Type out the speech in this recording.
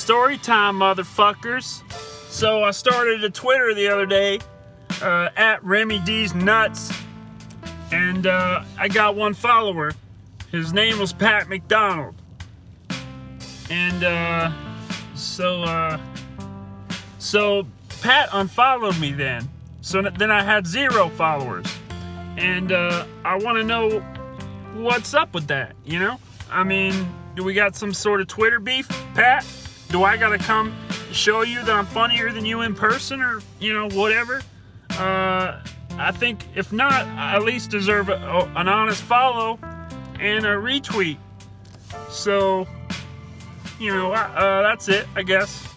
Story time, motherfuckers. So I started a Twitter the other day, at Remy D's Nuts, and I got one follower. His name was Macdonald, and so Pat unfollowed me then. So then I had 0 followers, and I want to know what's up with that. You know, I mean, do we got some sort of Twitter beef, Pat? Do I gotta come show you that I'm funnier than you in person, or, you know, whatever? I think, if not, I at least deserve an honest follow and a retweet. So, you know, that's it, I guess.